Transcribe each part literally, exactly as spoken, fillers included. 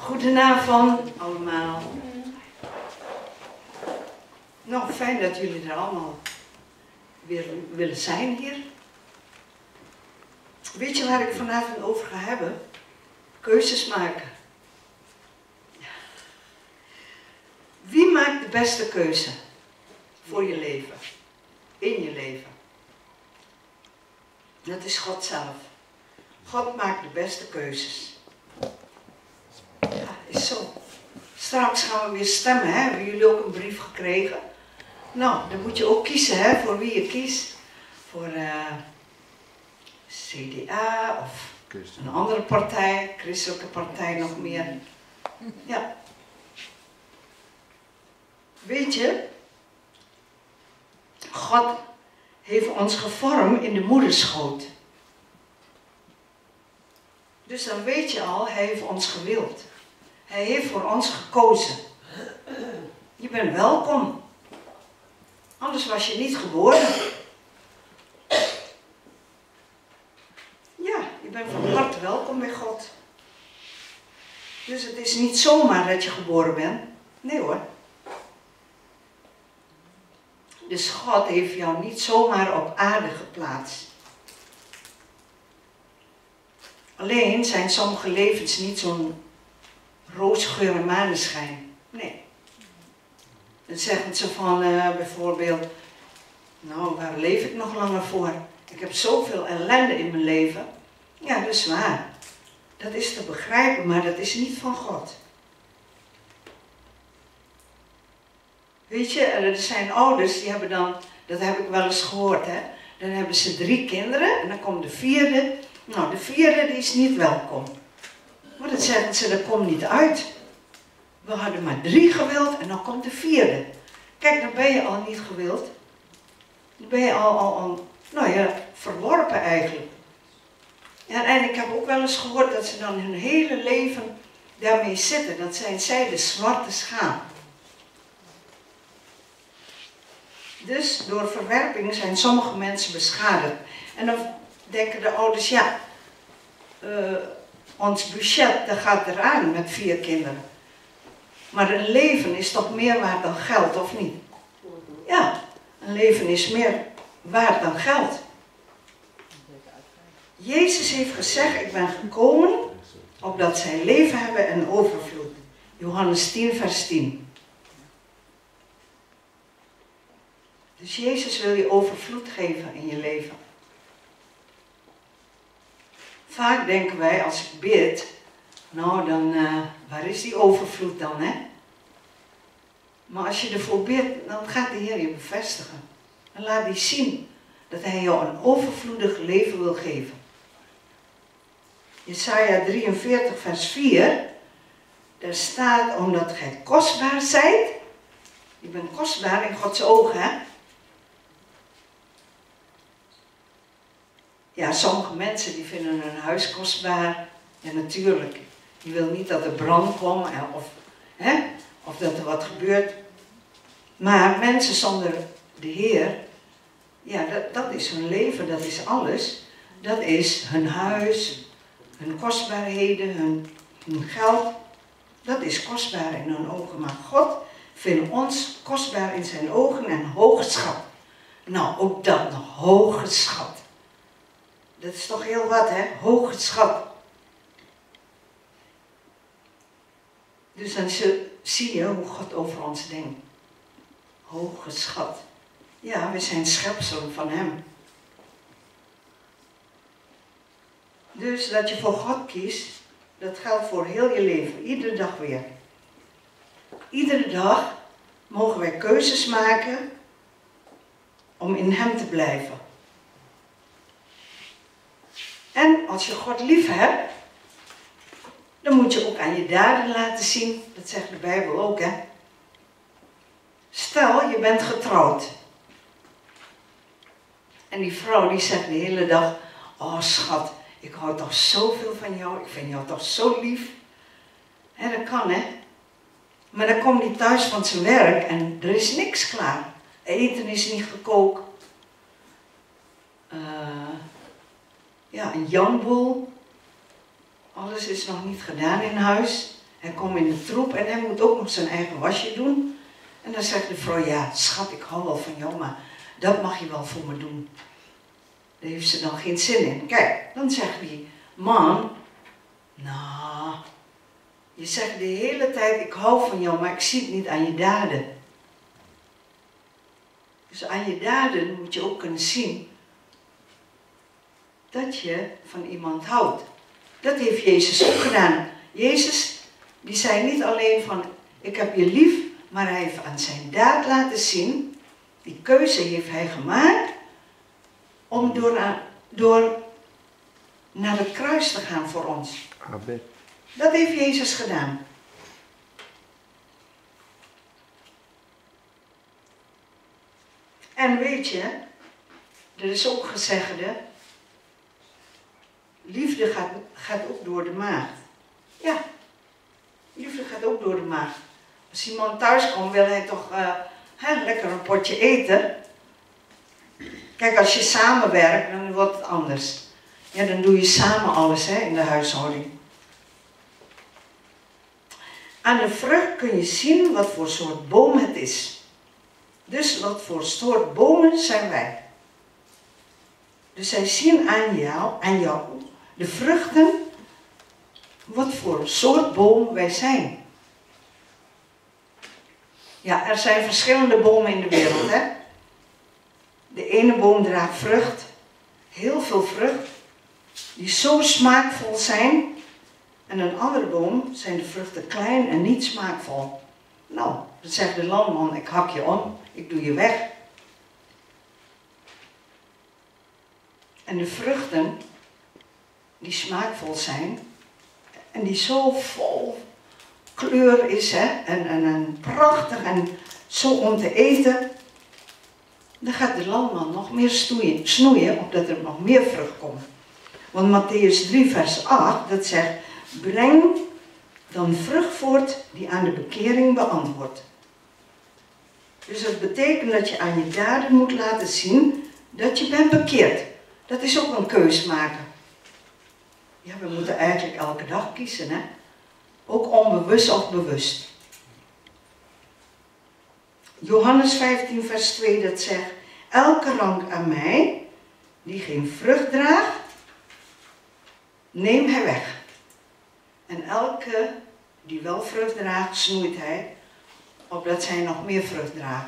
Goedenavond allemaal. Nou, fijn dat jullie er allemaal weer willen zijn hier. Weet je waar ik vanavond over ga hebben? Keuzes maken. Wie maakt de beste keuze voor je leven? In je leven? Dat is God zelf. God maakt de beste keuzes. Ja, is zo. Straks gaan we weer stemmen, hè? Hebben jullie ook een brief gekregen? Nou, dan moet je ook kiezen, hè, voor wie je kiest. Voor uh, C D A of een andere partij, christelijke partij nog meer. Ja. Weet je, God heeft ons gevormd in de moederschoot. Dus dan weet je al, hij heeft ons gewild. Hij heeft voor ons gekozen. Je bent welkom. Anders was je niet geboren. Ja, je bent van harte welkom bij God. Dus het is niet zomaar dat je geboren bent. Nee hoor. Dus God heeft jou niet zomaar op aarde geplaatst. Alleen zijn sommige levens niet zo'n roosgeur en maneschijn. Nee. Dan zeggen ze van uh, bijvoorbeeld, nou waar leef ik nog langer voor? Ik heb zoveel ellende in mijn leven. Ja, dat is waar. Dat is te begrijpen, maar dat is niet van God. Weet je, er zijn ouders die hebben dan, dat heb ik wel eens gehoord, hè. Dan hebben ze drie kinderen en dan komt de vierde. Nou, de vierde die is niet welkom. Maar dat zeggen ze, dat komt niet uit. We hadden maar drie gewild en dan komt de vierde. Kijk, dan ben je al niet gewild. Dan ben je al, al, al nou ja, verworpen eigenlijk. Ja, en ik heb ook wel eens gehoord dat ze dan hun hele leven daarmee zitten. Dat zijn zij de zwarte schaap. Dus door verwerping zijn sommige mensen beschadigd. En dan denken de ouders, ja, uh, ons budget dat gaat eraan met vier kinderen. Maar een leven is toch meer waard dan geld, of niet? Ja, een leven is meer waard dan geld. Jezus heeft gezegd, ik ben gekomen opdat zij leven hebben en overvloed. Johannes tien vers tien. Dus Jezus wil je overvloed geven in je leven. Vaak denken wij, als ik bid, nou dan, uh, waar is die overvloed dan, hè? Maar als je ervoor bidt, dan gaat de Heer je bevestigen. En laat hij zien dat hij jou een overvloedig leven wil geven. Jesaja drieënveertig vers vier, daar staat, omdat gij kostbaar zijt. Je bent kostbaar in Gods ogen, hè? Ja, sommige mensen die vinden hun huis kostbaar. Ja, natuurlijk. Je wil niet dat er brand komt of, hè, of dat er wat gebeurt. Maar mensen zonder de Heer, ja, dat, dat is hun leven, dat is alles. Dat is hun huis, hun kostbaarheden, hun, hun geld. Dat is kostbaar in hun ogen. Maar God vindt ons kostbaar in zijn ogen en hooggeschat. Nou, ook dat nog, hooggeschat. Dat is toch heel wat, hè? Hooggeschat. Dus dan zie je hoe God over ons denkt. Hooggeschat. Ja, we zijn schepselen van hem. Dus dat je voor God kiest, dat geldt voor heel je leven. Iedere dag weer. Iedere dag mogen wij keuzes maken om in hem te blijven. En als je God lief hebt, dan moet je ook aan je daden laten zien. Dat zegt de Bijbel ook, hè. Stel, je bent getrouwd. En die vrouw die zegt de hele dag, oh schat, ik hou toch zoveel van jou. Ik vind jou toch zo lief. Hè, dat kan, hè. Maar dan komt hij thuis van zijn werk en er is niks klaar. Eten is niet gekookt. Uh, ja, een janboel. Alles is nog niet gedaan in huis. Hij komt in de troep en hij moet ook nog zijn eigen wasje doen. En dan zegt de vrouw, ja schat, ik hou wel van jou, maar dat mag je wel voor me doen. Daar heeft ze dan geen zin in. Kijk, dan zegt die man, nou, je zegt de hele tijd, ik hou van jou, maar ik zie het niet aan je daden. Dus aan je daden moet je ook kunnen zien dat je van iemand houdt. Dat heeft Jezus ook gedaan. Jezus, die zei niet alleen van, ik heb je lief, maar hij heeft aan zijn daad laten zien, die keuze heeft hij gemaakt, om door, door naar het kruis te gaan voor ons. Amen. Dat heeft Jezus gedaan. En weet je, er is ook gezegde, liefde gaat, gaat ook door de maag. Ja, liefde gaat ook door de maag. Als iemand thuis komt, wil hij toch uh, hè, lekker een potje eten. Kijk, als je samenwerkt, dan wordt het anders. Ja, dan doe je samen alles hè, in de huishouding. Aan de vrucht kun je zien wat voor soort boom het is. Dus wat voor soort bomen zijn wij. Dus zij zien aan jou, aan jou de vruchten, wat voor soort boom wij zijn. Ja, er zijn verschillende bomen in de wereld, hè. De ene boom draagt vrucht, heel veel vrucht, die zo smaakvol zijn. En een andere boom zijn de vruchten klein en niet smaakvol. Nou, dan zegt de landman, ik hak je om, ik doe je weg. En de vruchten, die smaakvol zijn, en die zo vol kleur is, hè, en, en, en prachtig en zo om te eten, dan gaat de landman nog meer stoeien, snoeien, opdat er nog meer vrucht komt. Want Matthäus drie vers acht, dat zegt, breng dan vrucht voort die aan de bekering beantwoordt. Dus dat betekent dat je aan je daden moet laten zien dat je bent bekeerd. Dat is ook een keus maken. Ja, we moeten eigenlijk elke dag kiezen, hè. Ook onbewust of bewust. Johannes vijftien vers twee dat zegt, elke rank aan mij die geen vrucht draagt, neem hij weg. En elke die wel vrucht draagt, snoeit hij, opdat zij nog meer vrucht dragen.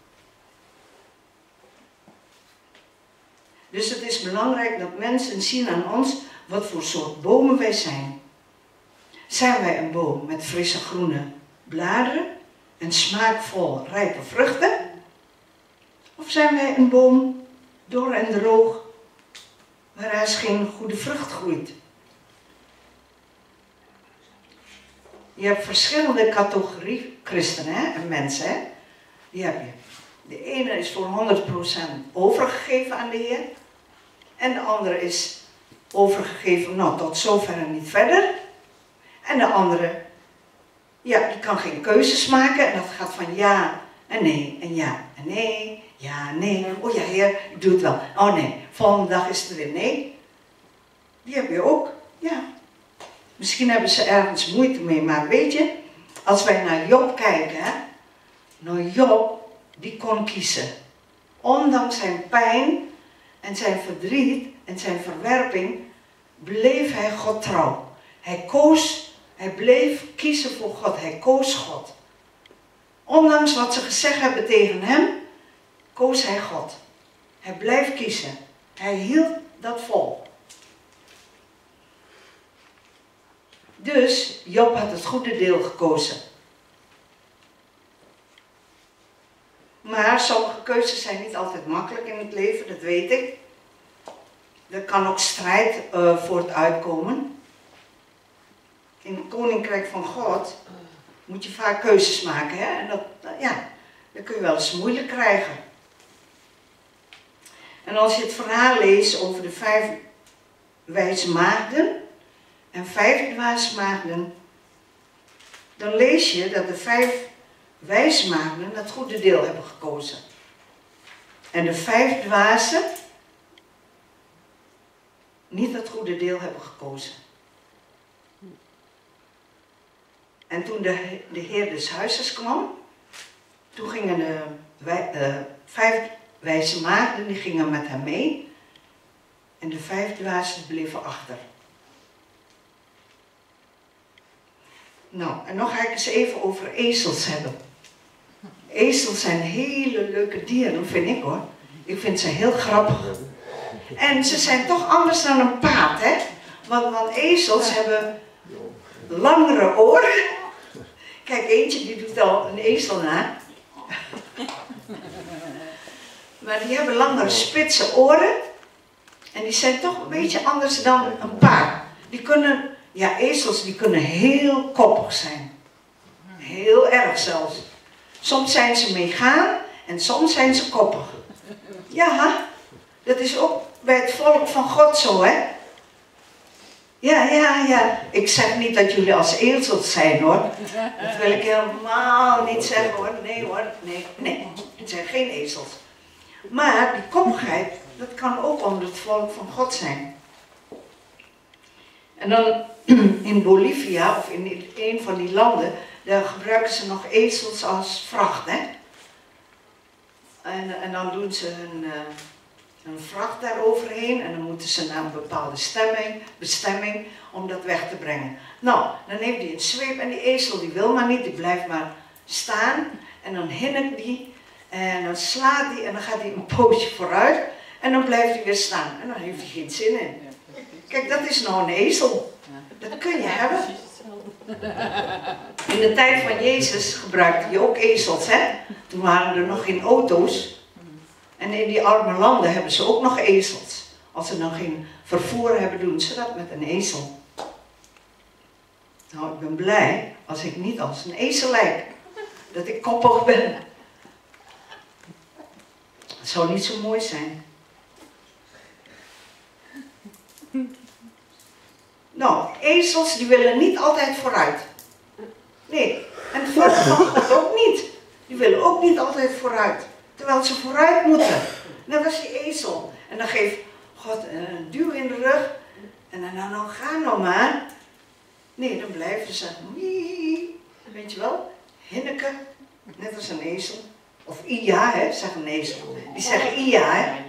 Dus het is belangrijk dat mensen zien aan ons wat voor soort bomen wij zijn. Zijn wij een boom met frisse groene bladeren en smaakvol rijpe vruchten? Of zijn wij een boom dor en droog waaruit geen goede vrucht groeit? Je hebt verschillende categorieën christenen hè, en mensen. Hè? Die heb je. De ene is voor honderd procent overgegeven aan de Heer. En de andere is overgegeven, nou tot zover en niet verder. En de andere, ja, die kan geen keuzes maken. En dat gaat van ja en nee en ja en nee. Ja, nee. Oh ja, Heer, ik doe het wel. Oh nee, volgende dag is het weer nee. Die heb je ook, ja. Misschien hebben ze ergens moeite mee, maar weet je, als wij naar Job kijken, hè, nou Job, die kon kiezen. Ondanks zijn pijn en zijn verdriet en zijn verwerping, bleef hij God trouw. Hij koos, hij bleef kiezen voor God, hij koos God. Ondanks wat ze gezegd hebben tegen hem, koos hij God. Hij blijft kiezen. Hij hield dat vol. Dus Job had het goede deel gekozen. Maar sommige keuzes zijn niet altijd makkelijk in het leven, dat weet ik. Er kan ook strijd uh, voort uitkomen. In het koninkrijk van God moet je vaak keuzes maken. Hè? En dat, ja, dat kun je wel eens moeilijk krijgen. En als je het verhaal leest over de vijf wijze maagden en vijf dwaze maagden, dan lees je dat de vijf wijze maagden het goede deel hebben gekozen. En de vijf dwazen niet het goede deel hebben gekozen. En toen de, de heer des huizes kwam, toen gingen de, wij, de vijf wijze maagden, die gingen met hem mee. En de vijf dwazen bleven achter. Nou, en nog ga ik eens even over ezels hebben. Ezels zijn hele leuke dieren, vind ik hoor. Ik vind ze heel grappig. En ze zijn toch anders dan een paard, hè? Want, want ezels hebben langere oren. Kijk, eentje die doet al een ezel na. Maar die hebben langere spitse oren. En die zijn toch een beetje anders dan een paard. Die kunnen, ja, ezels die kunnen heel koppig zijn. Heel erg zelfs. Soms zijn ze meegaan en soms zijn ze koppig. Ja, dat is ook bij het volk van God zo, hè? Ja, ja, ja. Ik zeg niet dat jullie als ezels zijn, hoor. Dat wil ik helemaal niet zeggen, hoor. Nee, hoor. Nee, nee. Het zijn geen ezels. Maar die koppigheid, dat kan ook onder het volk van God zijn. En dan in Bolivia, of in een van die landen, daar gebruiken ze nog ezels als vracht, hè. En, en dan doen ze een, een vracht daaroverheen en dan moeten ze naar een bepaalde stemming, bestemming om dat weg te brengen. Nou, dan neemt hij een zweep en die ezel die wil maar niet, die blijft maar staan en dan hinnikt die en dan slaat hij en dan gaat hij een poosje vooruit en dan blijft hij weer staan en dan heeft hij geen zin in. Kijk, dat is nou een ezel. Dat kun je hebben. In de tijd van Jezus gebruikte hij ook ezels, hè? Toen waren er nog geen auto's. En in die arme landen hebben ze ook nog ezels. Als ze dan geen vervoer hebben, doen ze dat met een ezel. Nou, ik ben blij als ik niet als een ezel lijk. Dat ik koppig ben. Dat zou niet zo mooi zijn. Nou, ezels die willen niet altijd vooruit. Nee, en het volk van God ook niet. Die willen ook niet altijd vooruit. Terwijl ze vooruit moeten. Net als die ezel. En dan geeft God een duw in de rug. En dan, nou, nou ga nou maar. Nee, dan blijven ze. Weet je wel? Hinneken. Net als een ezel. Of Ia, hè, zeg een ezel. Die zeggen Ia, hè.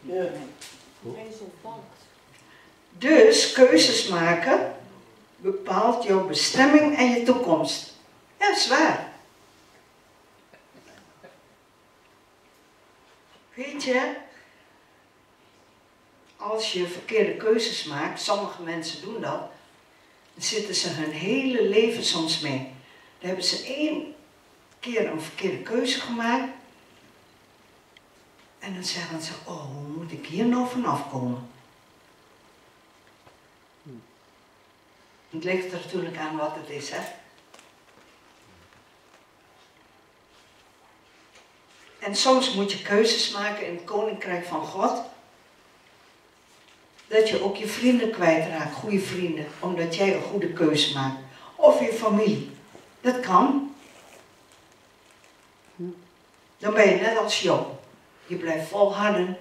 Dus keuzes maken bepaalt jouw bestemming en je toekomst. Ja, dat is waar. Weet je, als je verkeerde keuzes maakt, sommige mensen doen dat, dan zitten ze hun hele leven soms mee. Dan hebben ze één keer een verkeerde keuze gemaakt en dan zeggen ze, oh, hoe moet ik hier nou vanaf komen? Het ligt er natuurlijk aan wat het is, hè. En soms moet je keuzes maken in het koninkrijk van God. Dat je ook je vrienden kwijtraakt, goede vrienden, omdat jij een goede keuze maakt. Of je familie. Dat kan. Dan ben je net als Job. Je blijft volharden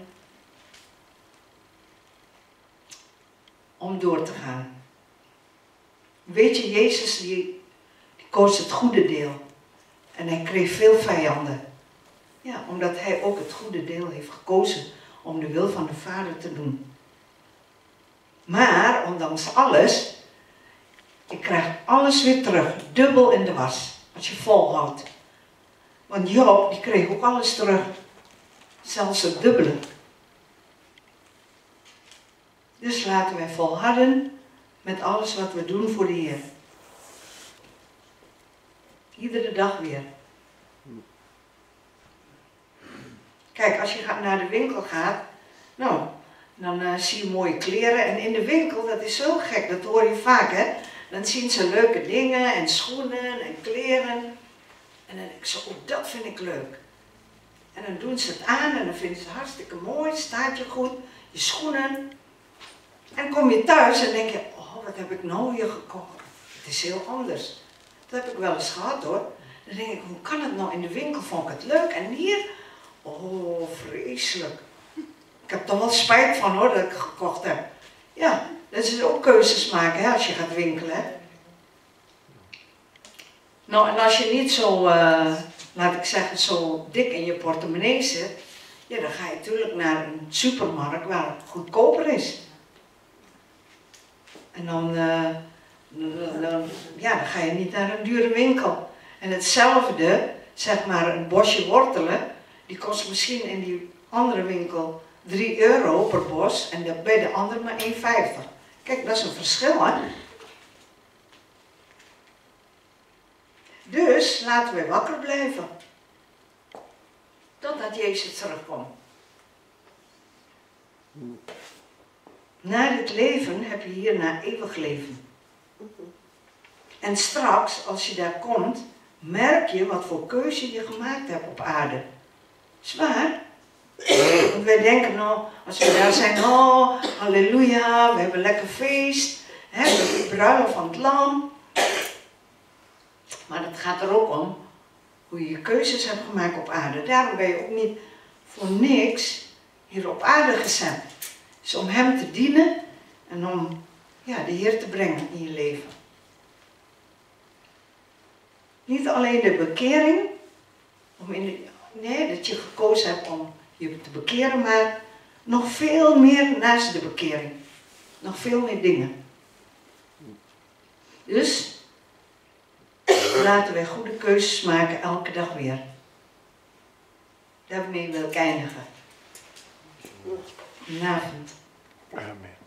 om door te gaan. Weet je, Jezus die, die koos het goede deel. En hij kreeg veel vijanden. Ja, omdat hij ook het goede deel heeft gekozen om de wil van de Vader te doen. Maar, ondanks alles, je krijgt alles weer terug, dubbel in de was, als je volhoudt. Want Job, die kreeg ook alles terug, zelfs het dubbele. Dus laten wij volharden met alles wat we doen voor de Heer. Iedere dag weer. Kijk, als je naar de winkel gaat, nou, dan uh, zie je mooie kleren. En in de winkel, dat is zo gek, dat hoor je vaak, hè. Dan zien ze leuke dingen en schoenen en kleren. En dan denk ik zo, oh, dat vind ik leuk. En dan doen ze het aan en dan vinden ze het hartstikke mooi, staat je goed, je schoenen. En kom je thuis en denk je, oh, wat heb ik nou hier gekocht? Het is heel anders. Dat heb ik wel eens gehad, hoor. Dan denk ik, hoe kan het nou? In de winkel vond ik het leuk en hier, oh, vreselijk. Ik heb er wel spijt van, hoor, dat ik gekocht heb. Ja, dat is ook keuzes maken, hè, als je gaat winkelen, hè. Nou, en als je niet zo, uh, laat ik zeggen, zo dik in je portemonnee zit, ja, dan ga je natuurlijk naar een supermarkt waar het goedkoper is. En dan, uh, dan, ja, dan ga je niet naar een dure winkel. En hetzelfde, zeg maar een bosje wortelen, die kost misschien in die andere winkel drie euro per bos en bij de andere maar één vijftig. Kijk, dat is een verschil, hè. Dus laten we wakker blijven. Totdat Jezus terugkomt. Na dit leven heb je hierna eeuwig leven. En straks, als je daar komt, merk je wat voor keuze je gemaakt hebt op aarde. Zwaar? Want wij denken nou, als we daar zijn, oh, halleluja, we hebben een lekker feest. Hè, we hebben de bruiloft van het lam. Maar het gaat er ook om hoe je je keuzes hebt gemaakt op aarde. Daarom ben je ook niet voor niks hier op aarde gezet. Het is om hem te dienen en om ja, de Heer te brengen in je leven. Niet alleen de bekering, om in de, nee, dat je gekozen hebt om je te bekeren, maar nog veel meer naast de bekering. Nog veel meer dingen. Dus laten wij goede keuzes maken elke dag weer. Daarmee wil ik eindigen. Goedenavond. Amen.